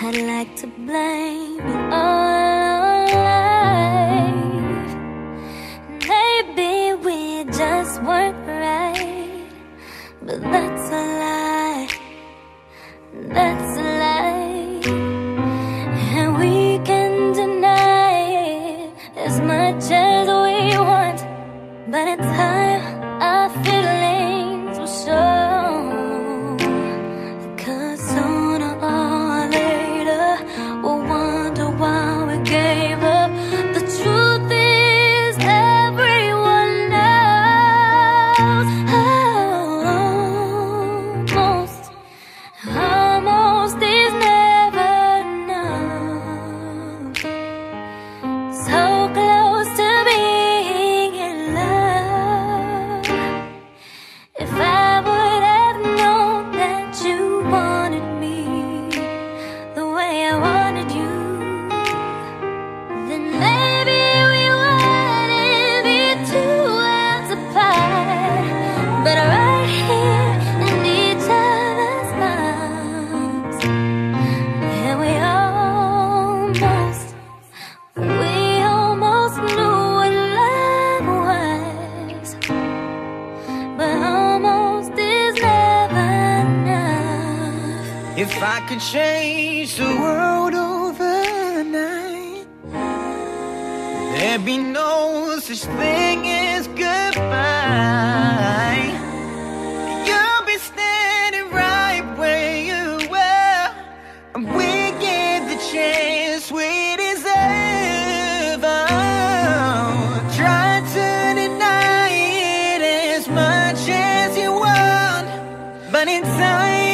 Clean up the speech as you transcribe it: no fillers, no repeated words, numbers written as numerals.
I'd like to blame it all on life. Maybe we just weren't right, but that's a lie. That's a lie. And we can deny it as much as we want, but in time our feelings will show. 'Cause sooner or later we'll wonder why we gave up. The truth is everyone knows. Almost is never enough. So close to being in love. If I would have known that you wanted me the way I wanted you, then maybe we wouldn't be 2 worlds apart, but right here in each other's arms. And we almost knew what love was, but almost is never enough. If I could change the world overnight, there'd be no such thing as goodbye. You'll be standing right where you were, and we get the chance we deserve. Oh, try to deny it as much as you want, but in time